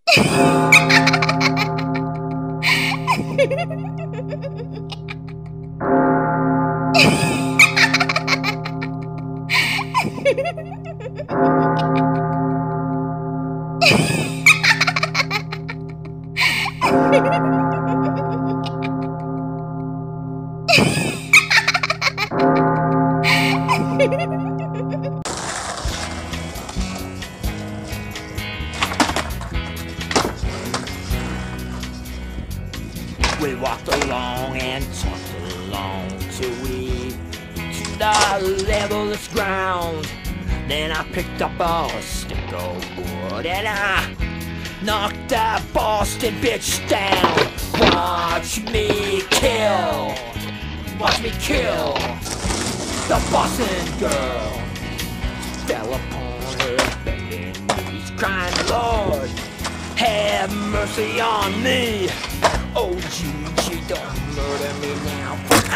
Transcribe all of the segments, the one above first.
We walked along and talked along till we to the levelest ground. Then I picked up a stick of wood and I knocked that Boston bitch down. Watch me kill, watch me kill the Boston girl. Fell upon her bending knees, crying, Lord, have mercy on me. Oh, Gigi, don't murder me now.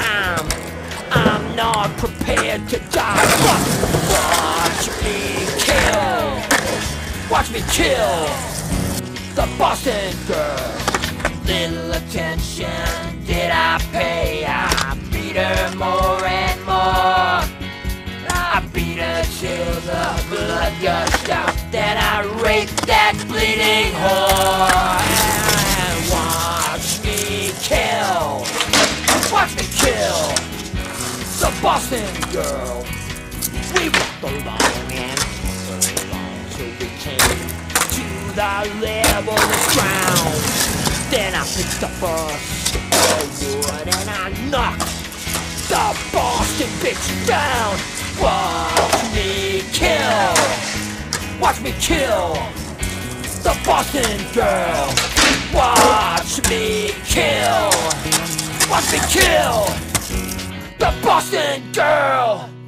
I'm not prepared to die. Watch me kill. Watch me kill the Boston girl. Little attention did I pay. I beat her more and more. I beat her till the blood gushed out. Then I raped that bleeding whore. Watch me kill. Watch me kill the Boston girl. We walked along and walked along till we came to the levelest ground. Then I picked up a stick of wood and I knocked the Boston bitch down. Watch me kill. Watch me kill the Boston girl. Watch me kill. Watch me kill the Boston girl.